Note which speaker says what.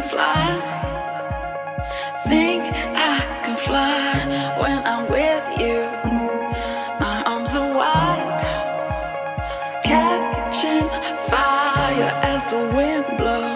Speaker 1: fly. Think I can fly when I'm with you. My arms are wide, catching fire as the wind blows.